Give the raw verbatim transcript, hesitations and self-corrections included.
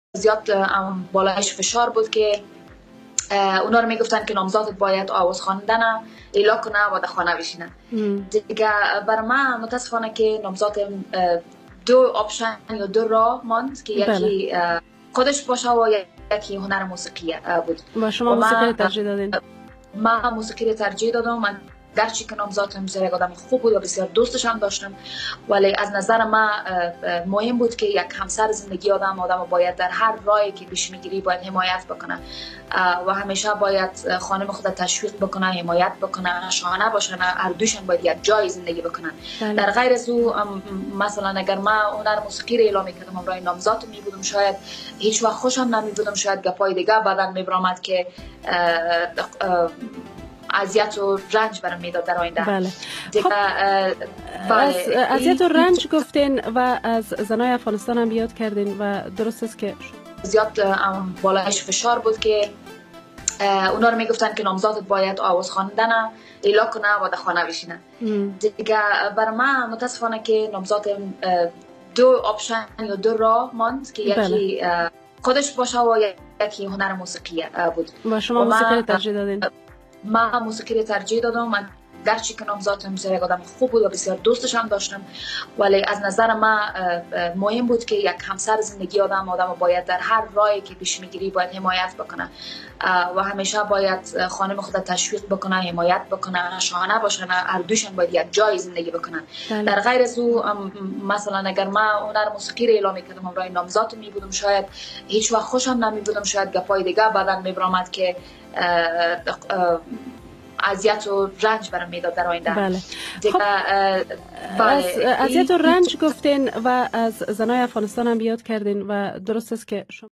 زیاد بالایش فشار بود که اونا رو میگفتن که نامزاد باید آواز خواندن اعلا کنه و در خانه بشینه. دیگه برای من متاسفانه که نامزاد دو آپشن یا دو راه ماند که یکی خودش باشه و یکی هنر موسیقی بود. و شما موسیقی رو ترجیح دادین؟ من موسیقی رو ترجیح دادم. من گرچه که نامزادم بسیار یک آدم خوب بود و بسیار دوستش هم داشتم، ولی از نظر من مهم بود که یک همسر زندگی آدم آدم باید در هر راهی که پیش میگیری باید حمایت بکنه و همیشه باید خانم خود تشویق بکنه، حمایت بکنه، شانه باشن، هر دوشون باید یک جای زندگی بکنن. بله. در غیر از او مثلا اگر من هنر موسیقی رو اعلام میکردم همراه نامزاد می بودم، شاید هیچ وقت خوشم نمی بودم، شاید گپای دیگه بعداً میبرامد که اذیت و رنج برام میداد در آینده. بله. خب از اذیت و رنج گفتین و از زنای افغانستان هم یاد کردین و درست است که زیاد بالایش فشار بود که اونا رو میگفتن که نامزاد باید آواز خواندن اعلا کنه و در خانه بشینه. دیگه برای من متاسفانه که نامزاد دو آپشن یا دو راه ماند که یکی بله. خودش باشه و یکی هنر موسیقی بود. و شما موسیقی رو ترجیح دادین؟ من موسیقی رو ترجیح دادم. من گرچه که نامزادم بسیار یک آدم خوب بود و بسیار دوستش هم داشتم، ولی از نظر من مهم بود که یک همسر زندگی آدم آدم باید در هر راهی که پیش میگیری باید حمایت بکنه و همیشه باید خانم خود تشویق بکنه، حمایت بکنه، شانه باشن، هر دوشون باید یک جای زندگی بکنن. بله. در غیر از او مثلا اگر من هنر موسیقی رو اعلام میکردم همراه نامزاد می بودم، شاید هیچ وقت خوشم نمی بودم، شاید گپای دیگه بعداً میبرامد که اذیت و رنج برام میداد در آینده. بله. خب از اذیت و رنج گفتین و از زنای افغانستان هم یاد کردین و درست است که